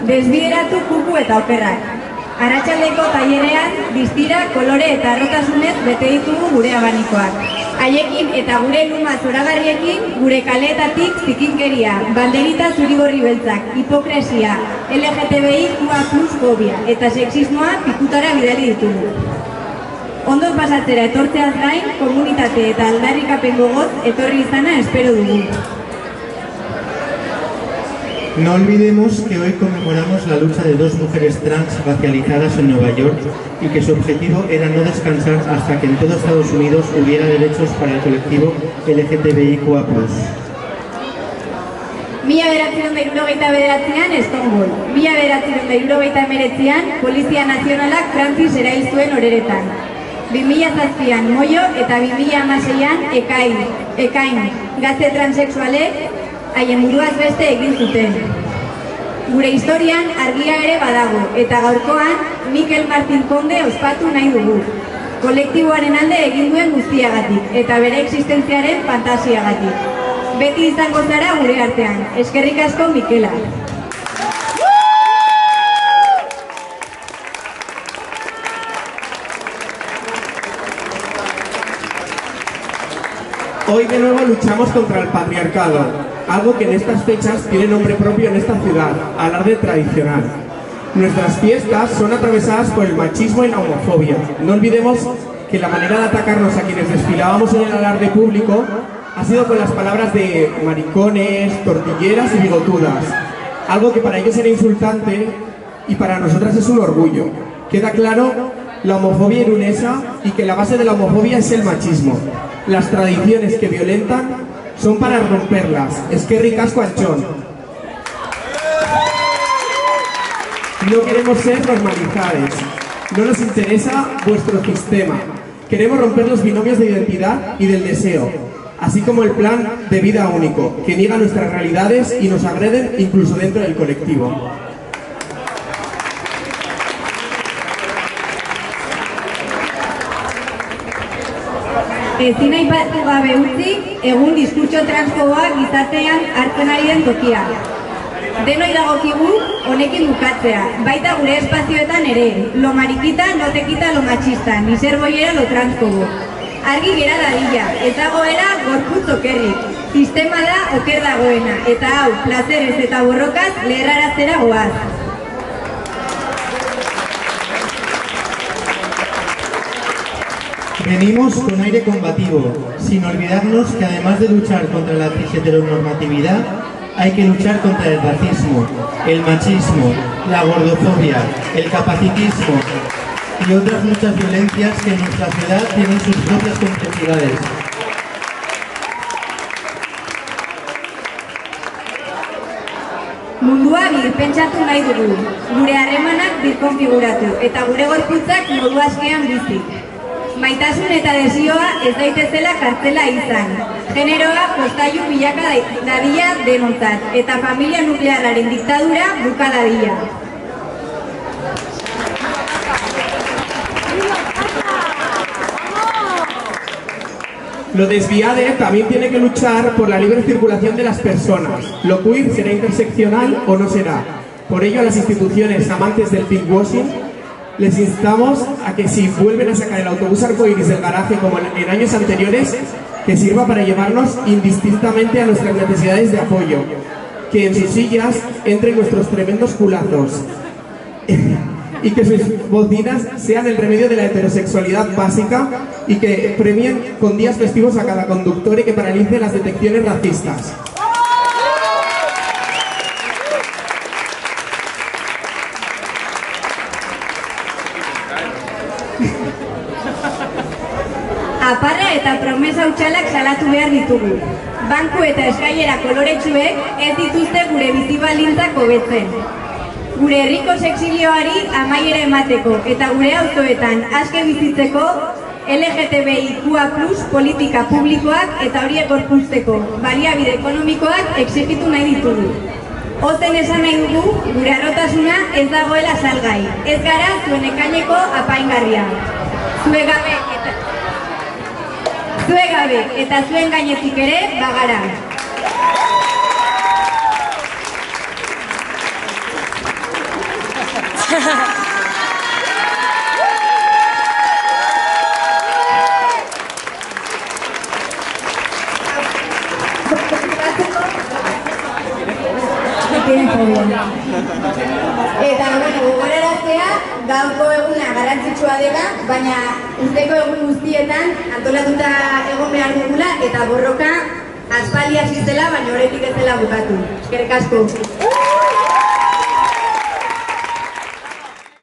desbideratu kuku eta okerrak. Arratsaldeko tailerean, distira, kolore eta arrotasunez bete ditugu gure abanikoak. Haiekin eta gure luma zoragarriekin, gure kaleetatik zikinkeria, banderita zurigorri beltzak, hipokresia, LGTBIQA+ fobia eta sexismoa pikutara bidali ditugu. Ondo pasatzera etortzeaz gain, komunitate eta aldarrikapen gogoz etorri izana espero dugu. No olvidemos que hoy conmemoramos la lucha de dos mujeres trans racializadas en Nueva York y que su objetivo era no descansar hasta que en todo Estados Unidos hubiera derechos para el colectivo LGTBIQA+. 1979an Stonewall, 1979an Polizia Nazionalak Francis erail zuen Oreretan. 2007an Moyo eta 2016an Ekain, gazte transexualek haien buruaz beste egin zuten. Gure historian argia ere badago, eta gaurkoan Mikel Martin Konde ospatu nahi dugu. Kolektiboaren alde egin duen guztiagatik, eta bere existentziaren fantasiagatik. Beti izango zara gure artean. Eskerrik asko, Mikela. Hoy de nuevo luchamos contra el patriarcado, algo que en estas fechas tiene nombre propio en esta ciudad, alarde tradicional. Nuestras fiestas son atravesadas por el machismo y la homofobia. No olvidemos que la manera de atacarnos a quienes desfilábamos en el alarde público ha sido con las palabras de maricones, tortilleras y bigotudas, algo que para ellos era insultante y para nosotras es un orgullo. Queda claro la homofobia irunesa y que la base de la homofobia es el machismo. Las tradiciones que violentan son para romperlas. Eskerrik asko Antxon. No queremos ser normalizados. No nos interesa vuestro sistema. Queremos romper los binomios de identidad y del deseo, así como el plan de vida único, que niega nuestras realidades y nos agreden incluso dentro del colectivo. Ezin aipatu gabe utzi, egun diskurtso transfoboa gizartean hartzen ari den tokia. Denoi dagokigu honekin bukatzea, baita gure espazioetan ere, lo mariquita no te quita lo machista, ni ser boyera lo transfobo. Argi gera dadila, ez dagoela gorputz okerrik. Sistema da oker dagoena, eta hau, plazerez eta borrokaz leherraraztera goaz. Venimos con aire combativo, sin olvidarnos que además de luchar contra la heteronormatividad, hay que luchar contra el racismo, el machismo, la gordofobia, el capacitismo y otras muchas violencias que en nuestra ciudad tienen sus propias complejidades. Mundua birpentsatu nahi dugu, gure harremanak birkonfiguratu eta gure gorputzak modu askean bizi. Maitasun eta desioa ez daitezela kartzela izan. Generoa jostailu bilaka dadila denontzat eta familia nuklearraren diktadura buka dadila. Lo desviade también tiene que luchar por la libre circulación de las personas. Lo queer será interseccional o no será. Por ello, a las instituciones amantes del pinkwashing les instamos a que si vuelven a sacar el autobús arcoíris del garaje como en años anteriores, que sirva para llevarnos indistintamente a nuestras necesidades de apoyo. Que en sus sillas entren nuestros tremendos culazos. Y que sus bocinas sean el remedio de la heterosexualidad básica y que premien con días festivos a cada conductor y que paralicen las detecciones racistas. Aparra eta promesa hutsalak salatu behar ditugu. Banku eta eskailera koloretsuek ez dituzte gure bizi baldintzak hobetzen. Gure herriko sexilioari amaiera emateko eta gure autoetan aske bizitzeko LGTBIQA+ politika publikoak eta horiek gorpuzteko baliabide ekonomikoak exigitu nahi ditugu. Ozen esan nahi dugu, gure harrotasuna ez dagoela salgai. Ez gara zuen ekaineko apaingarria. Zue gabe eta zuen gainetik ere bagara. tienen fobia. Eta, gogoraraztea, gaurko eguna garrantzitsua dela, baina urteko egun guztietan antolatuta egon behar dugula eta borroka aspaldi hasi zela, baina oraindik ez dela bukatu. Eskerrik asko.